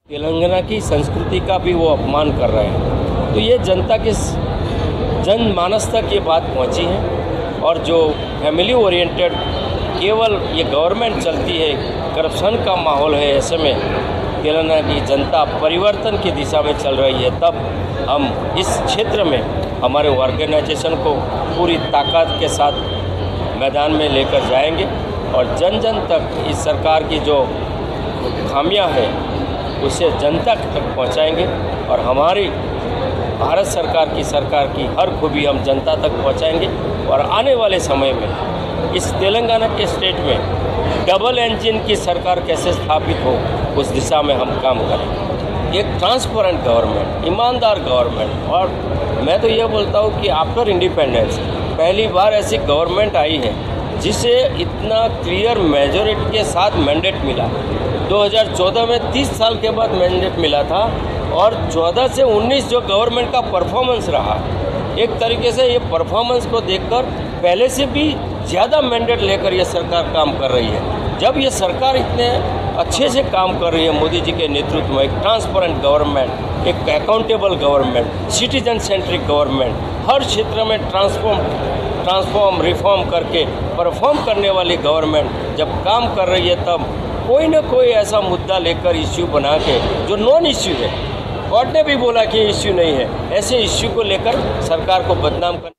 तेलंगाना की संस्कृति का भी वो अपमान कर रहे हैं। तो ये जनता के जनमानस तक ये बात पहुंची है और जो फैमिली ओरिएंटेड केवल ये गवर्नमेंट चलती है, करप्शन का माहौल है, ऐसे में तेलंगाना की जनता परिवर्तन की दिशा में चल रही है। तब हम इस क्षेत्र में हमारे ऑर्गेनाइजेशन को पूरी ताकत के साथ मैदान में लेकर जाएंगे और जन जन तक इस सरकार की जो खामियां हैं उसे जनता तक पहुंचाएंगे और हमारी भारत सरकार की हर खूबी हम जनता तक पहुंचाएंगे और आने वाले समय में इस तेलंगाना के स्टेट में डबल इंजन की सरकार कैसे स्थापित हो उस दिशा में हम काम करें। एक ट्रांसपेरेंट गवर्नमेंट, ईमानदार गवर्नमेंट। और मैं तो ये बोलता हूँ कि आफ्टर इंडिपेंडेंस पहली बार ऐसी गवर्नमेंट आई है जिसे इतना क्लियर मेजॉरिटी के साथ मैंडेट मिला। 2014 में 30 साल के बाद मैंडेट मिला था और 14 से 19 जो गवर्नमेंट का परफॉर्मेंस रहा, एक तरीके से ये परफॉर्मेंस को देखकर पहले से भी ज़्यादा मैंडेट लेकर ये सरकार काम कर रही है। जब ये सरकार इतने अच्छे से काम कर रही है मोदी जी के नेतृत्व में, एक ट्रांसपेरेंट गवर्नमेंट, एक accountable government, citizen centric government, हर क्षेत्र में ट्रांसफॉर्म रिफॉर्म करके परफॉर्म करने वाली गवर्नमेंट जब काम कर रही है, तब कोई न कोई ऐसा मुद्दा लेकर इश्यू बना के जो नॉन इश्यू है, कोर्ट ने भी बोला कि इश्यू नहीं है, ऐसे इश्यू को लेकर सरकार को बदनाम कर